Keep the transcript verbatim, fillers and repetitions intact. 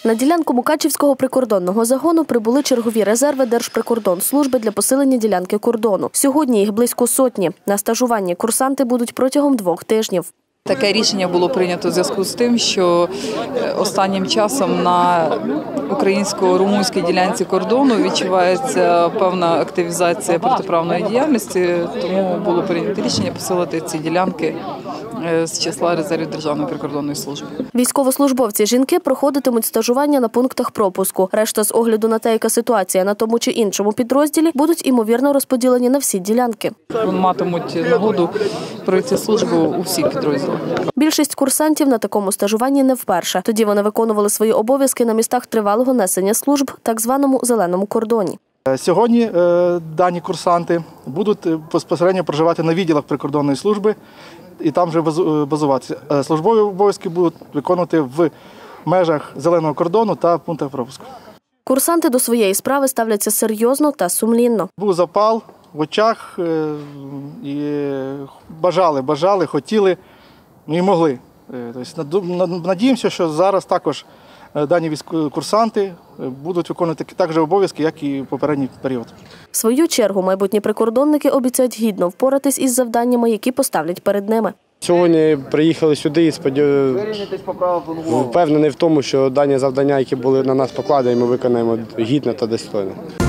На ділянку Мукачівського прикордонного загону прибули чергові резерви Держприкордонслужби для посилення ділянки кордону. Сьогодні їх близько сотні. На стажуванні курсанти будуть протягом двох тижнів. Таке рішення було прийнято у зв'язку з тим, що останнім часом на українсько-румунській ділянці кордону відчувається певна активізація протиправної діяльності, тому було прийнято рішення посилити ці ділянки з числа резервів Державної прикордонної служби. Військовослужбовці-жінки проходитимуть стажування на пунктах пропуску. Решта, з огляду на те, яка ситуація на тому чи іншому підрозділі, будуть імовірно розподілені на всі ділянки. Вони матимуть нагоду пройти службу у всіх підрозділах. Більшість курсантів на такому стажуванні не вперше. Тоді вони виконували свої обов'язки на містах тривалого несення служб, так званому «зеленому кордоні». Сьогодні дані курсанти будуть безпосередньо проживати на відділах прикордонної служби і там вже базуватися. Службові обов'язки будуть виконувати в межах зеленого кордону та пунктах пропуску. Курсанти до своєї справи ставляться серйозно та сумлінно. Був запал в очах, і бажали, бажали, хотіли, ну і могли. Тобто, надіємося, що зараз також дані курсанти будуть виконувати такі ж обов'язки, як і в попередній період. В свою чергу майбутні прикордонники обіцяють гідно впоратись із завданнями, які поставлять перед ними. Сьогодні приїхали сюди і впевнений в тому, що дані завдання, які були на нас покладені, ми виконаємо гідно та достойно.